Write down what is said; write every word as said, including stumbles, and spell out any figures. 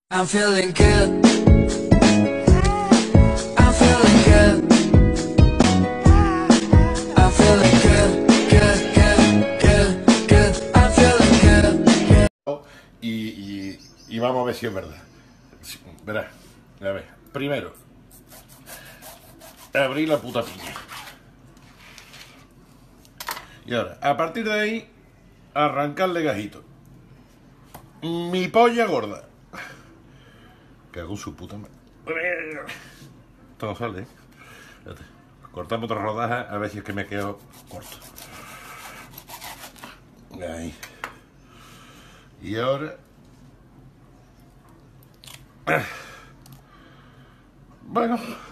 I'm feeling good. I'm feeling good. I'm feeling good, good, good, good, good. I'm feeling good, good. Y, y, y vamos a ver si es verdad. Verás, a ver. Primero, abrir la puta piña. Y ahora, a partir de ahí, arrancarle gajito. Mi polla gorda. Que hago su puta madre. Todo sale, ¿eh? Espérate. Cortamos otra rodaja a ver si es que me quedo corto. Ahí. Y ahora... Bueno...